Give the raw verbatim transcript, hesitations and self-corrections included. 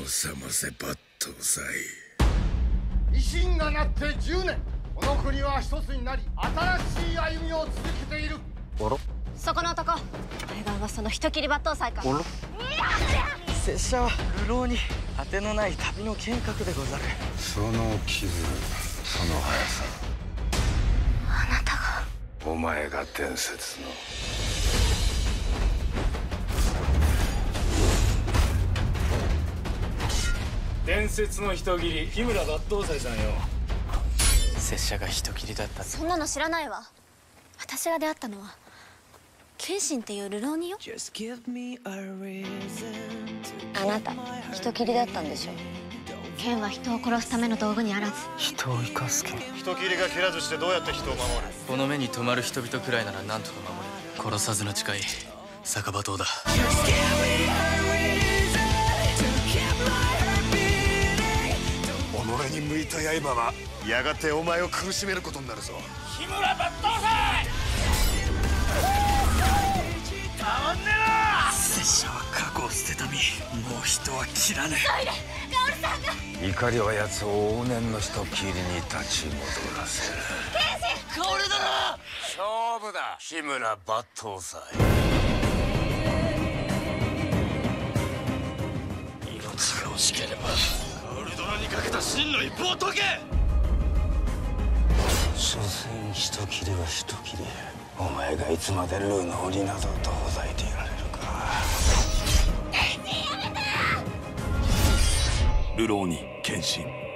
覚ませ抜刀斎。 維新がなってじゅうねん、この国は一つになり新しい歩みを続けている。 あら、 そこの男、あれが噂の人斬り抜刀斎か。 あら、拙者は流浪に果てのない旅の計画でござる。 その傷、その速さ、 あなたが。 お前が伝説の。 伝説の人斬り、日村抜刀斎さんよ。 拙者が人斬りだった。 そんなの知らないわ。私が出会ったのは謙信っていう流浪人よ。あなた人斬りだったんでしょ。剣は人を殺すための道具にあらず、 人を生かす剣。 人斬りが切らずしてどうやって人を守る？ この目に留まる人々くらいなら何とか守れる。殺さずの誓い、酒場刀だ。 己に向いた刃はやがてお前を苦しめることになるぞ。 日村抜刀斎。たまんねえな。 拙者は過去を捨てた身、もう人は切らねトイレ、カオルさんが。 怒りは奴を往年の人斬りに立ち戻らせる。 え。薫殿、 勝負だ、日村抜刀斎。 命が惜しければ薫殿にかけた真の一歩を解け。 所詮人斬りは人斬り。お前がいつまでルーの檻などとほざいていられるか。 流浪に献身。